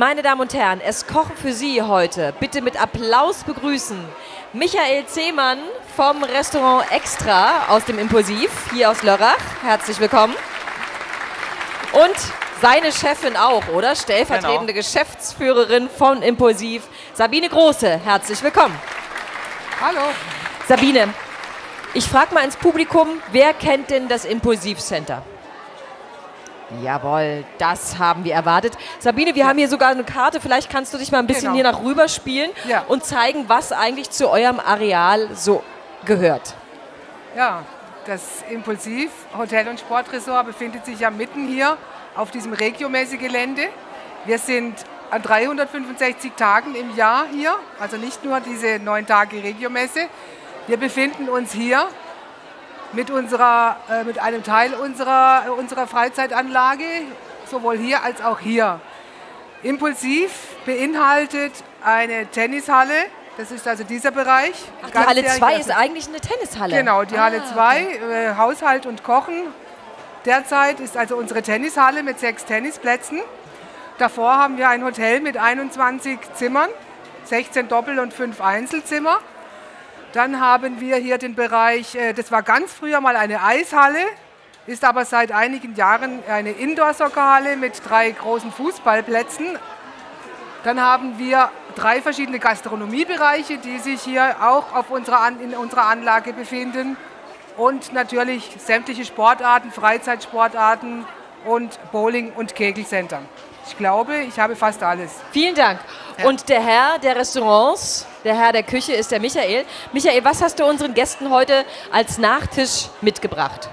Meine Damen und Herren, es kochen für Sie heute. Bitte mit Applaus begrüßen Michael Zehmann vom Restaurant Extra aus dem Impulsiv, hier aus Lörrach. Herzlich willkommen. Und seine Chefin auch, oder? Stellvertretende Geschäftsführerin von Impulsiv, Sabine Große. Herzlich willkommen. Hallo. Sabine, ich frage mal ins Publikum, wer kennt denn das Impulsiv Center? Jawohl, das haben wir erwartet. Sabine, wir haben hier sogar eine Karte. Vielleicht kannst du dich mal ein bisschen hier nach rüber spielen und zeigen, was eigentlich zu eurem Areal so gehört. Ja, das Impulsiv Hotel- und Sportresort befindet sich ja mitten hier auf diesem Regiomesse-Gelände. Wir sind an 365 Tagen im Jahr hier, also nicht nur diese 9 Tage Regiomesse. Wir befinden uns hier mit einem Teil unserer Freizeitanlage, sowohl hier als auch hier. Impulsiv beinhaltet eine Tennishalle, das ist also dieser Bereich. Ach, die Halle 2 ist eigentlich eine Tennishalle? Genau, die Halle 2, Haushalt und Kochen. Derzeit ist also unsere Tennishalle mit 6 Tennisplätzen. Davor haben wir ein Hotel mit 21 Zimmern, 16 Doppel- und 5 Einzelzimmer. Dann haben wir hier den Bereich, das war ganz früher mal eine Eishalle, ist aber seit einigen Jahren eine Indoor-Soccerhalle mit 3 großen Fußballplätzen. Dann haben wir 3 verschiedene Gastronomiebereiche, die sich hier auch in unserer Anlage befinden. Und natürlich sämtliche Sportarten, Freizeitsportarten und Bowling- und Kegelcenter. Ich glaube, ich habe fast alles. Vielen Dank. Ja. Und der Herr der Restaurants, der Herr der Küche ist der Michael. Michael, was hast du unseren Gästen heute als Nachtisch mitgebracht?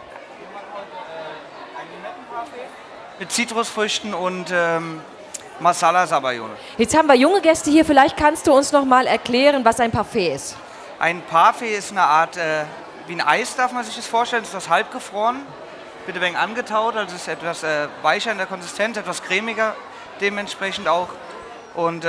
Mit Zitrusfrüchten und Masala Sabayone. Jetzt haben wir junge Gäste hier. Vielleicht kannst du uns noch mal erklären, was ein Parfait ist. Ein Parfait ist eine Art, wie ein Eis darf man sich das vorstellen. Es ist das halbgefroren, wird ein wenig angetaut, also es ist etwas weicher in der Konsistenz, etwas cremiger dementsprechend auch. Und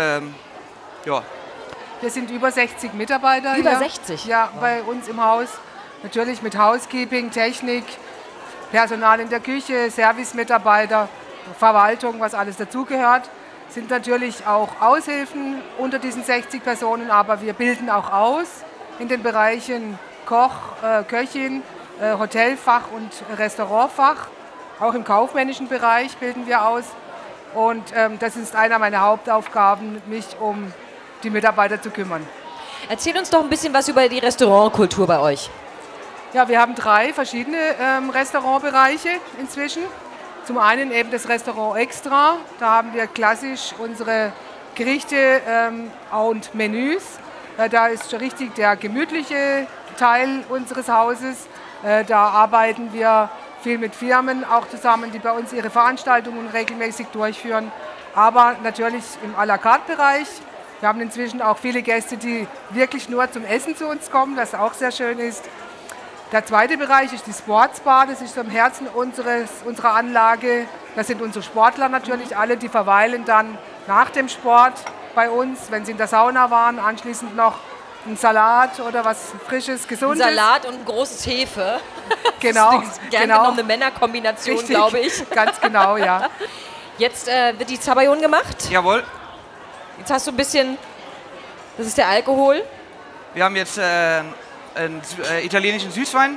ja. Wir sind über 60 Mitarbeiter. Über hier. 60? Ja, bei uns im Haus. Natürlich mit Housekeeping, Technik, Personal in der Küche, Servicemitarbeiter, Verwaltung, was alles dazugehört. Sind natürlich auch Aushilfen unter diesen 60 Personen, aber wir bilden auch aus in den Bereichen Koch, Köchin, Hotelfach und Restaurantfach. Auch im kaufmännischen Bereich bilden wir aus. Und das ist einer meiner Hauptaufgaben, mich um die Mitarbeiter zu kümmern. Erzähl uns doch ein bisschen was über die Restaurantkultur bei euch. Ja, wir haben 3 verschiedene Restaurantbereiche inzwischen. Zum einen eben das Restaurant Extra. Da haben wir klassisch unsere Gerichte und Menüs. Da ist richtig der gemütliche Teil unseres Hauses. Da arbeiten wir viel mit Firmen auch zusammen, die bei uns ihre Veranstaltungen regelmäßig durchführen. Aber natürlich im à la carte Bereich. Wir haben inzwischen auch viele Gäste, die wirklich nur zum Essen zu uns kommen, was auch sehr schön ist. Der zweite Bereich ist die Sportsbar, das ist so im Herzen unserer Anlage. Das sind unsere Sportler natürlich alle, die verweilen dann nach dem Sport bei uns, wenn sie in der Sauna waren, anschließend noch ein Salat oder was Frisches, Gesundes. Ein Salat und ein großes Hefe. Genau. Das ist gerne genommene Männerkombination, glaube ich. Ganz genau, ja. Jetzt wird die Zabayon gemacht. Jawohl. Jetzt hast du ein bisschen, das ist der Alkohol. Wir haben jetzt einen italienischen Süßwein.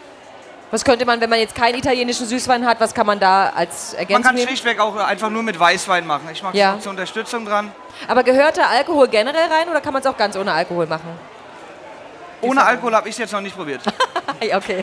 Was könnte man, wenn man jetzt keinen italienischen Süßwein hat, was kann man da als Ergänzung Man kann nehmen? schlichtweg auch einfach nur mit Weißwein machen. Ich mache es noch zur Unterstützung dran. Aber gehört da Alkohol generell rein oder kann man es auch ganz ohne Alkohol machen? Ohne Alkohol habe ich es jetzt noch nicht probiert. Okay.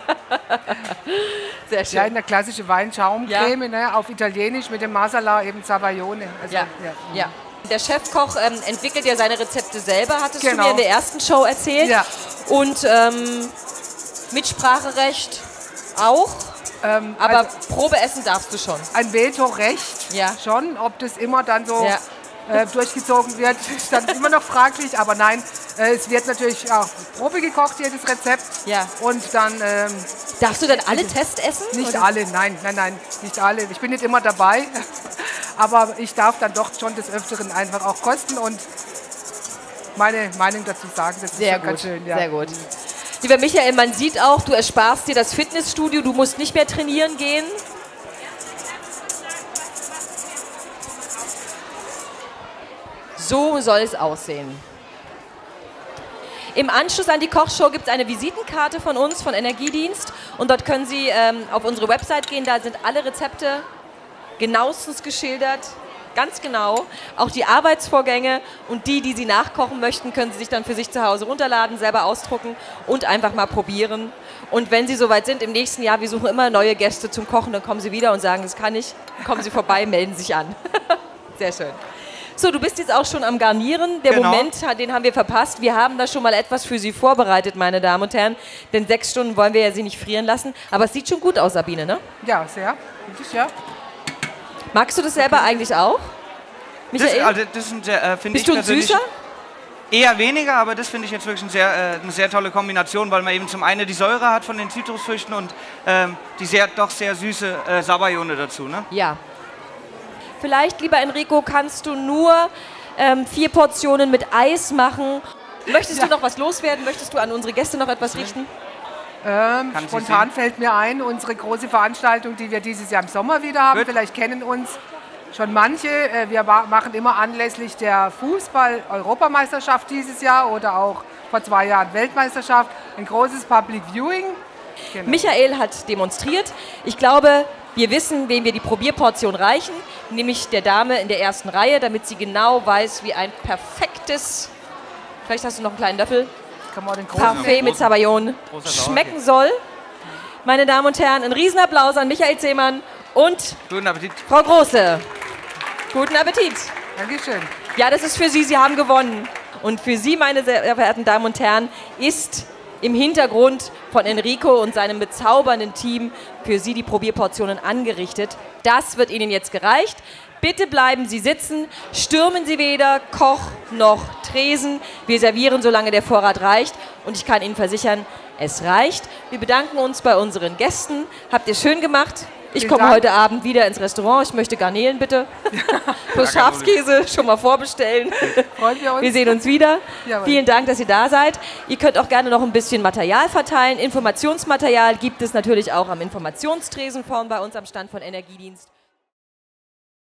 Sehr schön. Ja, eine klassische Weinschaumcreme, ne, auf Italienisch mit dem Masala, eben Sabayone. Also, ja. Der Chefkoch entwickelt ja seine Rezepte selber, hattest du mir in der ersten Show erzählt. Ja. Und Mitspracherecht auch, aber also Probeessen darfst du schon. Ein Vetorecht schon, ob das immer dann so durchgezogen wird, ist dann immer noch fraglich, aber nein, es wird natürlich auch Probe gekocht, jedes Rezept. Ja. Und dann... darfst du dann alle Testessen? Nicht oder? alle, nein, nicht alle. Ich bin nicht immer dabei, aber ich darf dann doch schon des Öfteren einfach auch kosten und meine Meinung dazu sagen. Das ist schon ganz schön. Ja. Sehr gut. Lieber Michael, man sieht auch, du ersparst dir das Fitnessstudio, du musst nicht mehr trainieren gehen. So soll es aussehen. Im Anschluss an die Kochshow gibt es eine Visitenkarte von uns, von Energiedienst. Und dort können Sie auf unsere Website gehen. Da sind alle Rezepte genauestens geschildert. Ganz genau. Auch die Arbeitsvorgänge und die Sie nachkochen möchten, können Sie sich dann für sich zu Hause runterladen, selber ausdrucken und einfach mal probieren. Und wenn Sie soweit sind, im nächsten Jahr, wir suchen immer neue Gäste zum Kochen, dann kommen Sie wieder und sagen, das kann ich. Dann kommen Sie vorbei, melden sich an. Sehr schön. So, du bist jetzt auch schon am Garnieren. Der Moment, den haben wir verpasst. Wir haben da schon mal etwas für Sie vorbereitet, meine Damen und Herren. Denn 6 Stunden wollen wir ja Sie nicht frieren lassen. Aber es sieht schon gut aus, Sabine, ne? Ja, sehr. Wirklich, ja. Magst du das selber eigentlich auch? Michael? Bist du ein Süßer? Eher weniger, aber das finde ich jetzt wirklich eine sehr tolle Kombination, weil man eben zum einen die Säure hat von den Zitrusfrüchten und die doch sehr süße Sabayone dazu, ne? Ja. Vielleicht, lieber Enrico, kannst du nur 4 Portionen mit Eis machen. Möchtest du noch was loswerden? Möchtest du an unsere Gäste noch etwas richten? Spontan fällt mir ein, unsere große Veranstaltung, die wir dieses Jahr im Sommer wieder haben. Vielleicht kennen uns schon manche. Wir machen immer anlässlich der Fußball-Europameisterschaft dieses Jahr oder auch vor 2 Jahren Weltmeisterschaft ein großes Public Viewing. Genau. Michael hat demonstriert. Ich glaube, wir wissen, wem wir die Probierportion reichen, nämlich der Dame in der ersten Reihe, damit sie genau weiß, wie ein perfektes, vielleicht hast du noch einen kleinen Löffel, Parfait mit Sabayone schmecken soll. Meine Damen und Herren, ein Riesenapplaus an Michael Zehmann und guten Appetit. Frau Große. Guten Appetit. Dankeschön. Ja, das ist für Sie, Sie haben gewonnen. Und für Sie, meine sehr verehrten Damen und Herren, ist im Hintergrund von Enrico und seinem bezaubernden Team für Sie die Probierportionen angerichtet. Das wird Ihnen jetzt gereicht. Bitte bleiben Sie sitzen, stürmen Sie weder Koch noch Tresen. Wir servieren, solange der Vorrat reicht. Und ich kann Ihnen versichern, es reicht. Wir bedanken uns bei unseren Gästen. Habt ihr schön gemacht. Ich komme heute Abend wieder ins Restaurant. Ich möchte Garnelen, bitte. Plus Schafskäse schon mal vorbestellen. Freuen wir uns. Wir sehen uns wieder. Jawohl. Vielen Dank, dass ihr da seid. Ihr könnt auch gerne noch ein bisschen Material verteilen. Informationsmaterial gibt es natürlich auch am Informationstresen vorn bei uns am Stand von Energiedienst.